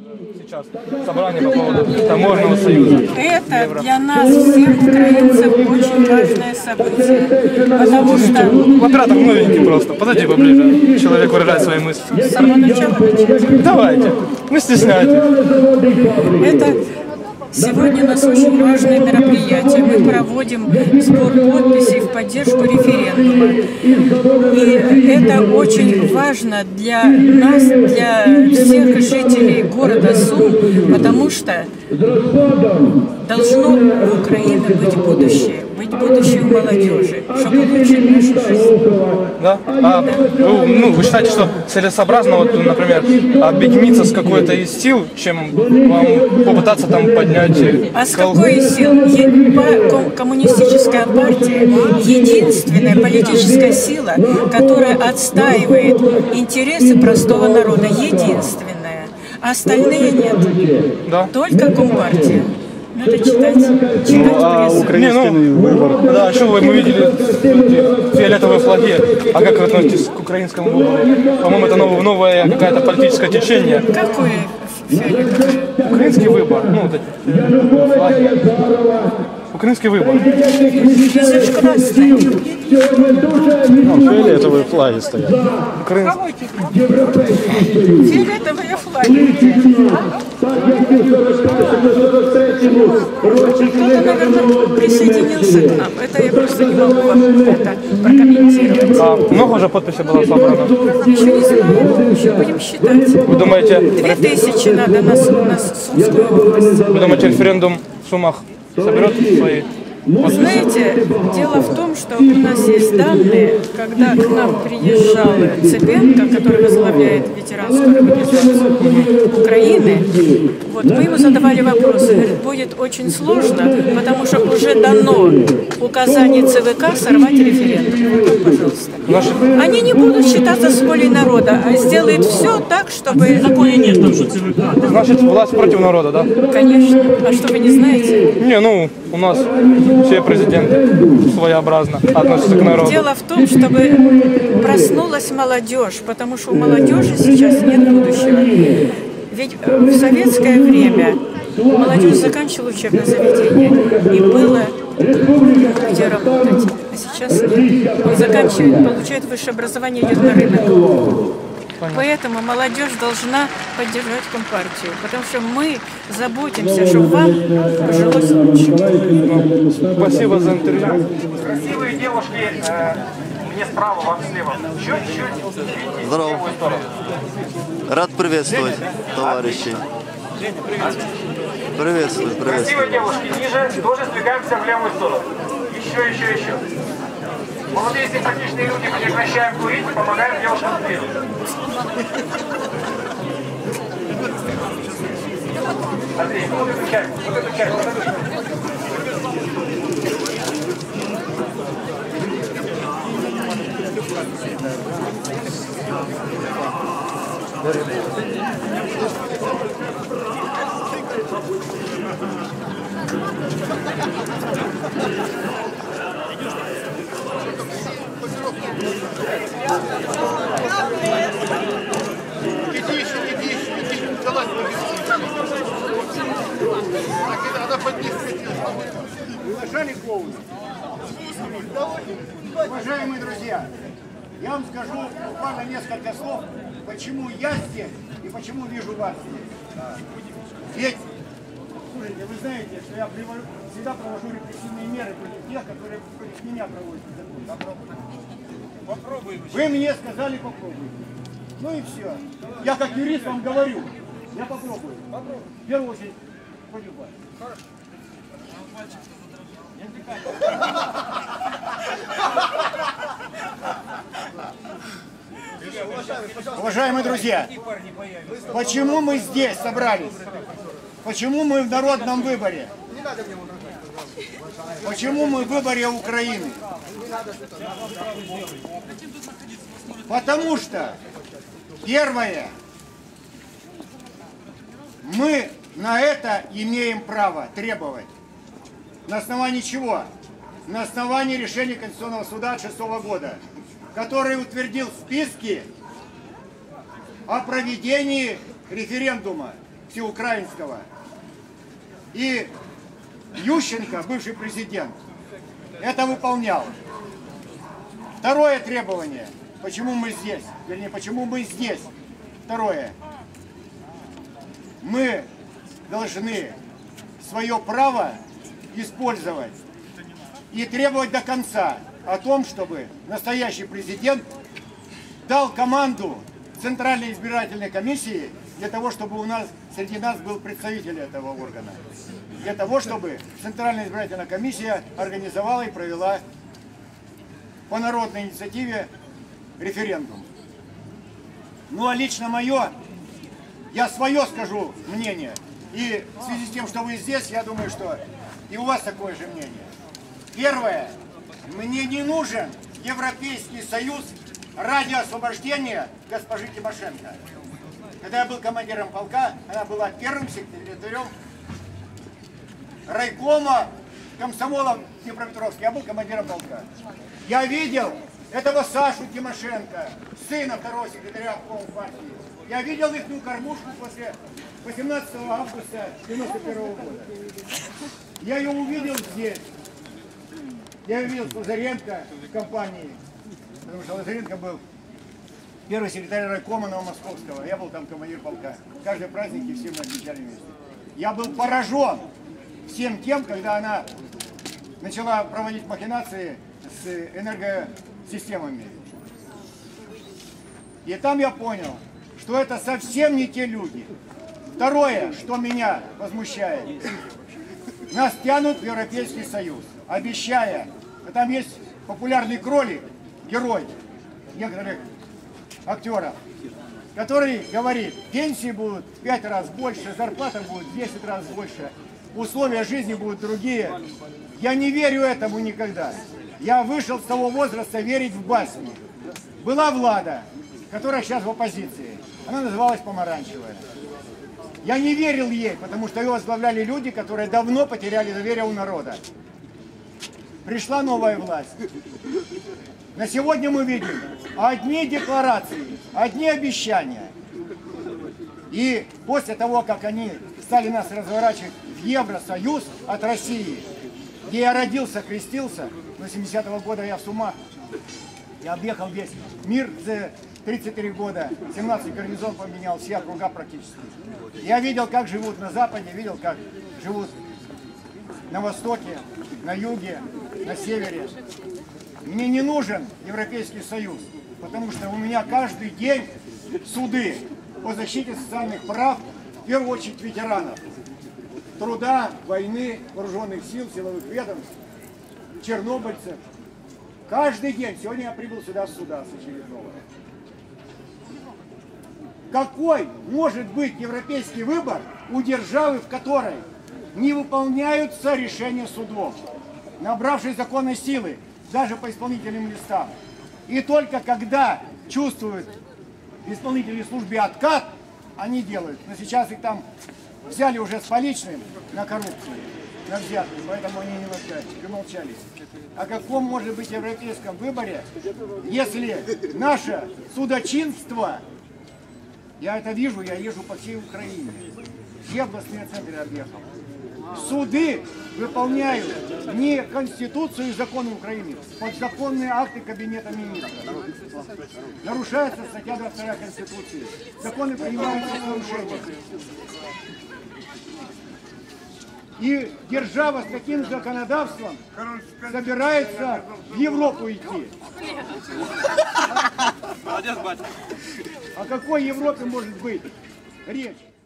сейчас собрание по поводу таможенного союза. Это для нас, всех украинцев, очень важное событие, потому что... Оператор новенький просто, подойди поближе, человек выражает свои мысли. С самого начала начать. Давайте, не стесняйтесь. Это сегодня у нас очень важное мероприятие. Мы проводим сбор подписей в поддержку референдума. И это очень важно для нас, для всех жителей города Сум, потому что должно у Украины быть будущее у молодежи, чтобы улучшить нашу жизнь. Да? Вы считаете, что целесообразно, вот, например, объединиться с какой-то из сил, чем вам попытаться там поднять... А с какой из сил? Коммунистическая партия — единственная политическая сила, которая отстаивает интересы простого народа. Единственная. А остальные нет. Да? Только Компартия. Надо читать прессу. Украинский выбор. Да, что мы видели фиолетовые флаги. А как вы относитесь к украинскому выбору? По-моему, это новое какое-то политическое течение. Какое фиолетовое? Украинский выбор. Ну, вот эти флаги. Украинский выбор. Везешь красный. Фиолетовые флаги стоят. Фиолетовые флаги. Кто-то, наверное, присоединился к нам. Это я просто не могу вам это прокомментировать. А много уже подписей было собрано? Еще не знаю, еще будем считать. Вы думаете... 2000 надо на Сумскую область. Вы думаете, референдум в Сумах соберет свои... Знаете, дело в том, что у нас есть данные, когда к нам приезжал Цыбенко, который возглавляет ветеранскую организацию Украины, вот, мы ему задавали вопросы, говорит, будет очень сложно, потому что уже дано указание ЦВК сорвать референдум. Вот, пожалуйста. Они не будут считаться с волей народа, а сделают все так, чтобы... Законе нет, там что ЦВК. Значит, власть против народа, да? Конечно. А что, вы не знаете? Не, ну, у нас все президенты своеобразно относятся к народу. Дело в том, чтобы проснулась молодежь, потому что у молодежи сейчас нет будущего. Ведь в советское время молодежь заканчивала учебное заведение, и было где работать. А сейчас нет. Он заканчивает, получает высшее образование, идет на рынок. Поэтому молодежь должна поддержать Компартию, потому что мы заботимся, чтобы вам жилось лучше. Спасибо за интервью. Красивые девушки, мне справа, вам слева. Чуть-чуть. Здорово. Рад приветствовать, товарищи. Приветствую, приветствую. Красивые девушки, ниже, тоже сдвигаемся в левую сторону. Еще. Молодые симпатичные люди, прекращаем курить, помогаем девушкам двигаться. Андрей, вот эту часть. Уважаемые друзья, я вам скажу буквально несколько слов, почему я здесь и почему вижу вас здесь. Ведь, слушайте, вы знаете, что я всегда провожу репрессивные меры против тех, которые против меня проводят закон. Попробуйте. Вы мне сказали попробуйте. Ну и все. Я как юрист вам говорю. Я попробую. В первую очередь, против вас. Хорошо. Уважаемые друзья, почему мы здесь собрались? Почему мы в народном выборе? Почему мы в выборе Украины? Потому что, первое, мы на это имеем право требовать. На основании чего? На основании решения Конституционного суда 2006 года, который утвердил списки о проведении референдума. всеукраинского. И Ющенко, бывший президент, это выполнял. Второе требование. Почему мы здесь? Вернее, почему мы здесь? Второе. Мы должны свое право использовать и требовать до конца о том, чтобы настоящий президент дал команду Центральной избирательной комиссии для того, чтобы у нас среди нас был представитель этого органа. Для того, чтобы Центральная избирательная комиссия организовала и провела по народной инициативе референдум. Ну а лично мое, я свое скажу мнение. И в связи с тем, что вы здесь, я думаю, что и у вас такое же мнение. Первое. Мне не нужен Европейский Союз ради освобождения госпожи Тимошенко. Когда я был командиром полка, она была первым секретарем райкома комсомола в Днепропетровске. Я был командиром полка. Я видел этого Сашу Тимошенко, сына второго секретаря обкома партии. Я видел их кормушку после 18 августа 1991 года. Я ее увидел здесь. Я увидел Лазаренко в компании, потому что Лазаренко был первый секретарь райкома Новомосковского. Я был там командир полка. Каждый праздник и все мы отмечали вместе. Я был поражен всем тем, когда она начала проводить махинации с энергосистемами. И там я понял, что это совсем не те люди. Второе, что меня возмущает, нас тянут в Европейский Союз, обещая, а там есть популярный кролик, герой некоторых актеров, который говорит, пенсии будут в 5 раз больше, зарплата будет в 10 раз больше, условия жизни будут другие. Я не верю этому никогда. Я вышел с того возраста верить в басни. Была Влада, которая сейчас в оппозиции. Она называлась Помаранчевая. Я не верил ей, потому что ее возглавляли люди, которые давно потеряли доверие у народа. Пришла новая власть. На сегодня мы видим одни декларации, одни обещания. И после того, как они стали нас разворачивать в Евросоюз от России, где я родился, крестился, но 70-го года я с ума, я объехал весь мир за 33 года, 17 гарнизон поменял, все округа практически. Я видел, как живут на Западе, видел, как живут на Востоке, на Юге, на Севере. Мне не нужен Европейский Союз, потому что у меня каждый день суды по защите социальных прав, в первую очередь ветеранов труда, войны, вооруженных сил, силовых ведомств, чернобыльцев. Каждый день. Сегодня я прибыл сюда с суда с очередного. Какой может быть европейский выбор у державы, в которой не выполняются решения судов, набравшие законной силы, даже по исполнительным листам? И только когда чувствуют в исполнительной службе откат, они делают. Но сейчас их там взяли уже с поличным на коррупцию, на взятку, поэтому они не молчали. О каком может быть европейском выборе, если наше судочинство, я это вижу, я езжу по всей Украине, все областные центры объехал, суды выполняют не Конституцию и законы Украины, подзаконные акты Кабинета министров. Нарушается статья 22 Конституции. Законы принимаются с нарушением. И держава с таким законодавством собирается в Европу идти. О какой Европе может быть речь?